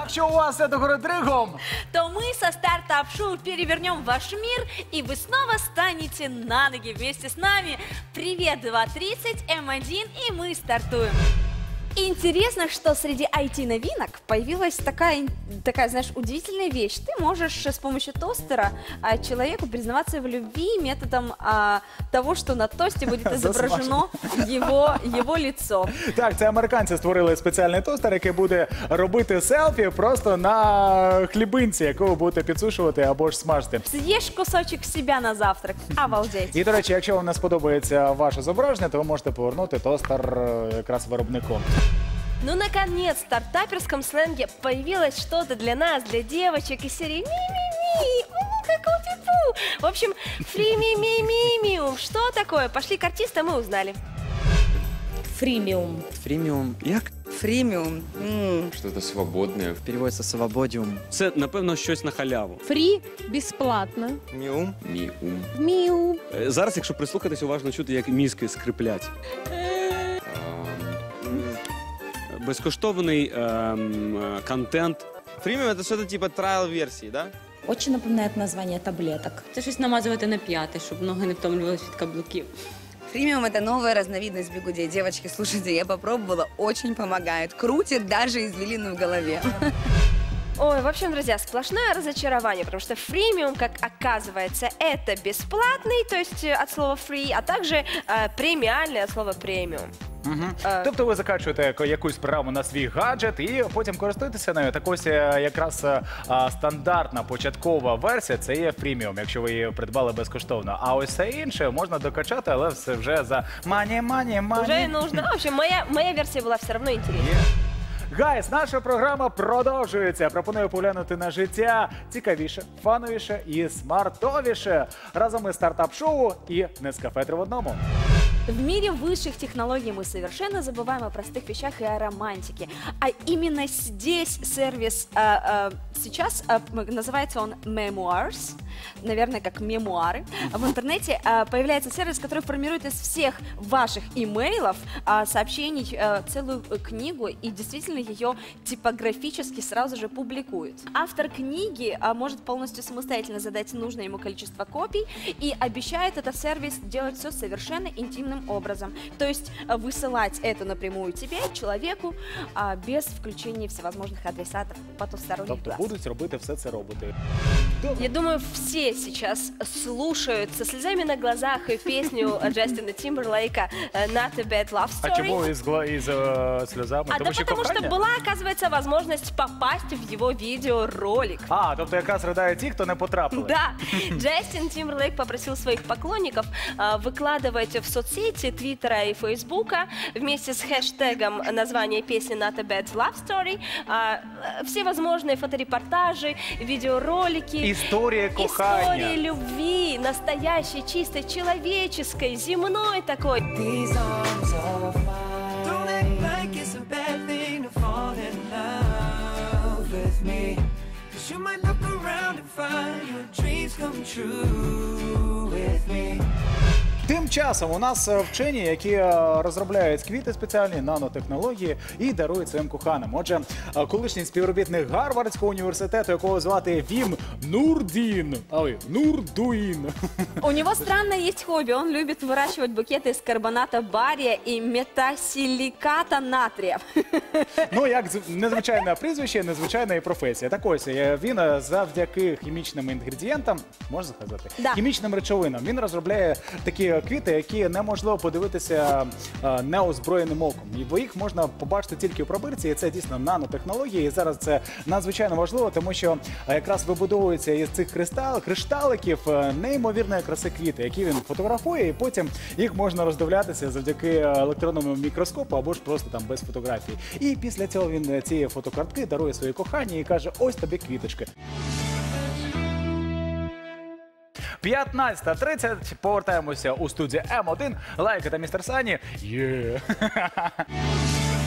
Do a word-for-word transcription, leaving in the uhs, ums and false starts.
Якщо у вас все догори дригом, то мы со стартап-шоу перевернем ваш мир, и вы снова станете на ноги вместе с нами. Привет, два тридцать, эм один, и мы стартуем. Интересно, что среди ай ти-новинок появилась такая, такая, знаешь, удивительная вещь. Ты можешь с помощью тостера а, человеку признаваться в любви методом а, того, что на тосте будет изображено его, его лицо. Так, це американці створили спеціальний тостер, який буде робити селфі просто на хлібинці, яку ви будете підсушувати або ж смажити. Съешь кусочек себя на завтрак. Обалдеть. І, до речі, якщо вам не сподобається ваше зображення, то ви можете повернути тостер якраз виробнику. Ну, наконец, в стартаперском сленге появилось что-то для нас, для девочек из серии «Ми-ми-ми», «У-ку-ку-пи-пу». В общем, «Фри-ми-ми-ми-миум». Что такое? Пошли к артистам и узнали. Фримиум. Фріміум. Як? Фримиум. М. Что-то свободное. Переводиться свободіум. Це, напевно, щось на халяву. Фрі безплатно. Міум. Миум. Міу. Е, Зараз, якщо прислухатись, уважно чути, як мізки скриплять. Безкоштовний ем, е, контент. Фріміум – это что-то типа трайл-версии, да? Очень напоминает название таблеток. Це щось намазувати на п'яти, щоб ноги не втомлювалися від каблуків. Фримиум – это новая разновидность бигудей. Девочки, слушайте, я попробовала, очень помогает. Крутит даже извилину в голове. Ой, в общем, друзья, сплошное разочарование, потому что фримиум, как оказывается, это бесплатный, то есть от слова free, а также э, премиальный от слова премиум. Угу. Е. Тобто ви закачуєте якусь програму на свій гаджет і потім користуєтеся нею. Так ось е, якраз е, стандартна початкова версія – це є фріміум, якщо ви її придбали безкоштовно. А ось все інше можна докачати, але все вже за мані, мані, мані. Уже нужно. В общем, моя, моя версия была все равно интереснее. Гайс, наша програма продовжується. Пропоную поглянути на життя цікавіше, фановіше і смартовіше. Разом із стартап-шоу і Нескафе три в одному. В мире высших технологий мы совершенно забываем о простых вещах и о романтике. А именно здесь сервис, а, а, сейчас а, называется он Memoirs, наверное, как мемуары. В интернете а, появляется сервис, который формирует из всех ваших имейлов а, сообщений а, целую книгу и действительно ее типографически сразу же публикует. Автор книги а, может полностью самостоятельно задать нужное ему количество копий и обещает этот сервис делать все совершенно интимным образом. То есть а, высылать это напрямую тебе, человеку, а, без включения всевозможных адресатов потусторонних Тобто глаз. будуть робити все це роботи. Я думаю, все сейчас слушают со слезами на глазах песню Джастина Тимберлейка «Not a Bad Love Story». А чому із, гла- із е, сльозами? А да що потому что кохання? была, оказывается, возможность попасть в его видеоролик. А, тобто якраз ridaють ті, хто не потрапили. Да, Джастин Тимберлейк попросил своих поклонников а, выкладывать в соцсети Твиттера и Фейсбука вместе с хэштегом названия песни «Not a Bad Love Story» а, все возможные фоторепортажи, видеоролики, Історія кохання. истории любви, настоящей, чистой, человеческой, земной такой. Тим часом у нас е, вчені, які е, розробляють квіти спеціальні, нанотехнології і дарують своїм коханим. Отже, е, колишній співробітник Гарвардського університету, якого звати Вім Нурдін, а ви Нурдуїн. У него странное есть хобби. Он любит выращивать букеты из карбоната бария и метасиликата натрия. Ну, як з- незвичайне прізвище, незвичайна і професія. Так ось, е, він е, завдяки хімічним інгредієнтам, можна сказати, Да. хімічним речовинам, він розробляє такі квіти, які неможливо подивитися е, неозброєним оком. І бо їх можна побачити тільки у пробирці, і це дійсно нанотехнології. І зараз це надзвичайно важливо, тому що е, якраз вибудовуються із цих кристал, кришталиків е, неймовірної краси квіти, які він фотографує, і потім їх можна роздивлятися завдяки електронному мікроскопу або ж просто там без фотографії. І після цього він е, ці фотокартки дарує своїй коханій і каже: ось тобі квіточки. п'ятнадцята тридцять. Повертаємося у студію М один. Лайк, та містер Сані. Є.